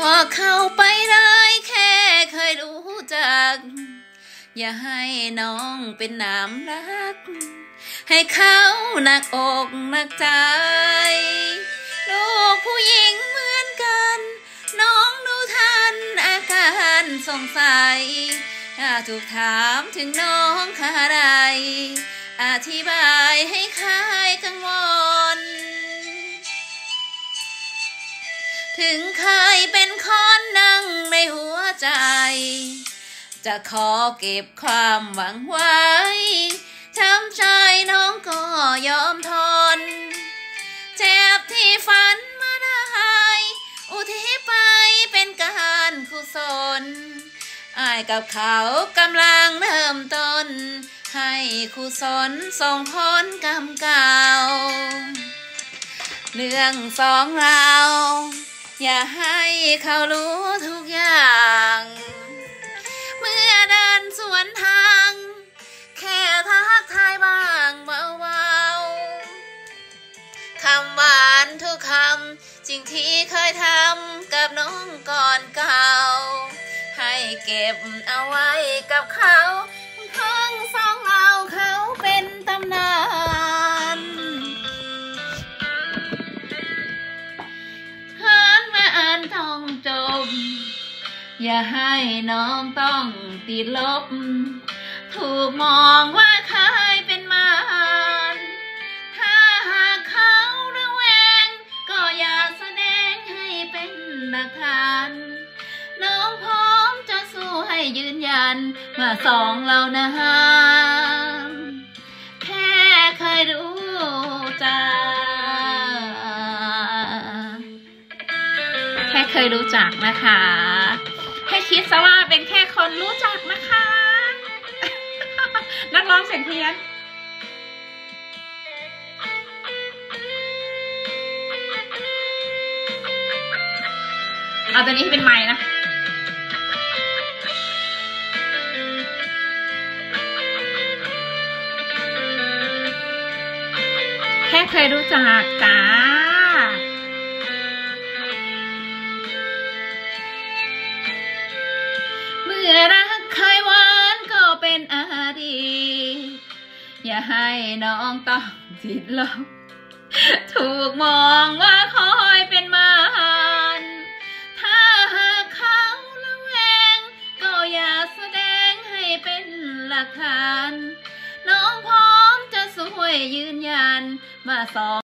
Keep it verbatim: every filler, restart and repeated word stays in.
บอกเข้าไปเลยแค่เคยรู้จักอย่าให้น้องเป็นน้ำรักให้เขาหนักอกหนักใจลูกผู้หญิงเหมือนกันน้องดูทันอาการสงสัยถ้าถูกถามถึงน้องค่าใดอธิบายให้คลายกังวลถึงเคยเป็นคนนั่งในหัวใจจะขอเก็บความหวังไว้ช้ำใจน้องก็ยอมทนเจ็บที่ฝันมาได้อุทิศไปเป็นการกุศลอ้ายกับเขากำลังเริ่มต้นให้กุศลส่งผลกรรมเก่าเรื่องสองเราอย่าให้เขารู้ทุกอย่างเมื่อเดินสวนทางแค่ทักทายบ้างเบาๆคำหวานทุกคำสิ่งที่เคยทำกับน้องก่อนเก่าให้เก็บเอาไว้กับเขาทั้งสองเราเขาเป็นตำนานหันมาอ่านท่องจบอย่าให้น้องต้องติดลบถูกมองว่าเคยเป็นมารถ้าหากเขาระแวงก็อย่าแสดงให้เป็นหลักฐานน้องพร้อมจะสู้ให้ยืนยันว่าสองเรานะฮะแค่เคยรู้จักแค่เคยรู้จักนะคะให้คิดซะว่าเป็นแค่คนรู้จักนะคะนักร้องเสียงเพี้ยนเอาตัวนี้ให้เป็นไม้นะแค่เคยรู้จักจ้าเมื่อรักเคยหวานก็เป็นอดีตอย่าให้น้องต้องติดลบถูกมองว่าคอยเป็นมารถ้าหากเขาละแวงก็อย่าแสดงให้เป็นหลักฐานน้องพร้อมจะช่วยยืนยันมาสอง